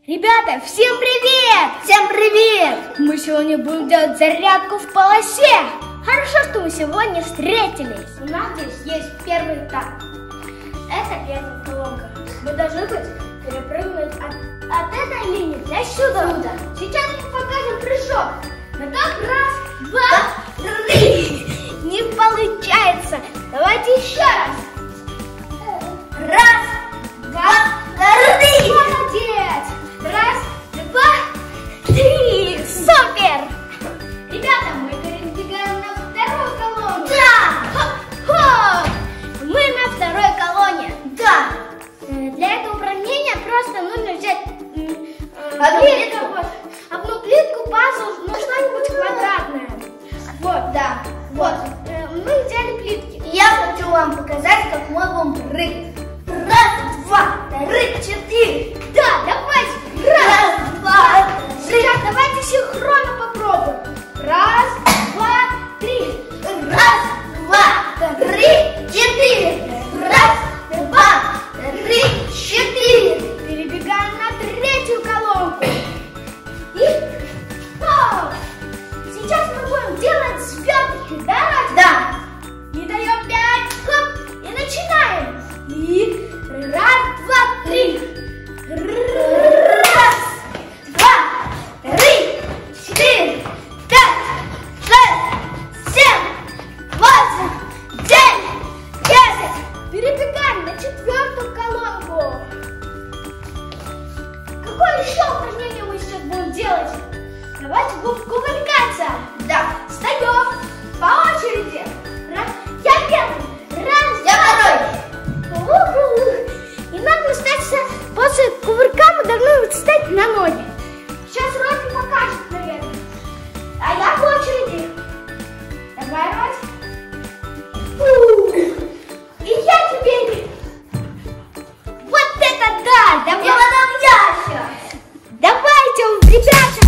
Ребята, всем привет! Всем привет! Мы сегодня будем делать зарядку в полосе. Хорошо, что мы сегодня встретились. У нас здесь есть первый этап. Это первая колонка. Мы должны перепрыгнуть от этой линии до сюда. Сейчас мы покажем прыжок. Готов? Раз, два, три. Не получается. Давайте еще раз. Раз, два, три. Молодец. Раз, два, три. Супер. Ребята, мы передвигаем на вторую колонну. Да! Хоп! Мы на второй колонне. Да! Для этого упражнения просто нужно взять одну плитку, пазл, ну что-нибудь квадратное. Вот, Да, вот. Мы взяли плитки. Я хочу вам показать, как мы будем прыгать. Раз, два, три, четыре. Да, давайте. Раз, два, три. Сейчас давайте синхронно попробуем. Раз, два, три. Раз, два, три, четыре. Раз, два, три, четыре. Перебегаем на третью колонку. И хоп! Сейчас мы будем делать звездочки, да, Надя? Да. И даем 5, хоп, и начинаем. И раз, два, три. Раз, два, три, четыре, пять, шесть, семь, восемь, девять, десять. Перебегаем на четвертую колонку. Какое еще упражнение мы сейчас будем делать? Давайте будем кувыркаться. Да. Встаем по очереди. Я первый. Раз, Я второй. И надо встать после кувырка, мы должны встать на ноги. Сейчас Роди покажет, наверное. А я в очереди. Давай, Роди. И я теперь. Вот это да! И потом я еще. Давайте, ребята!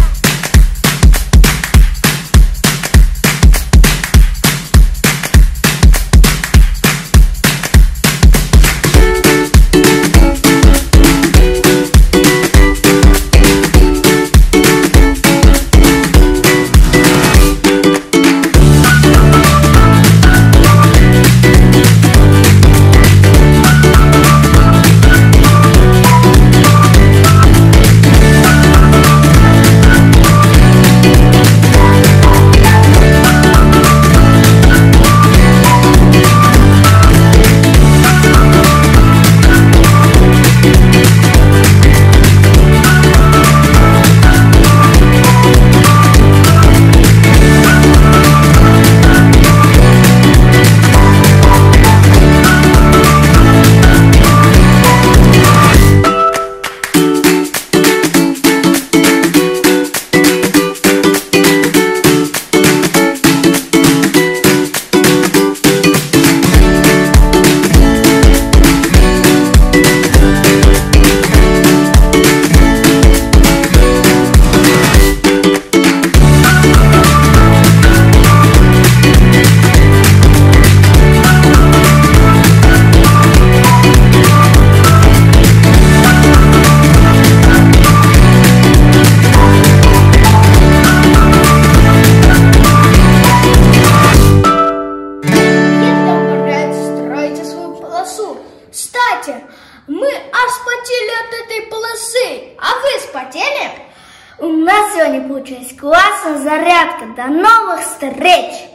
Кстати, мы аж спотели от этой полосы. А вы спотели? У нас сегодня получилась классная зарядка. До новых встреч!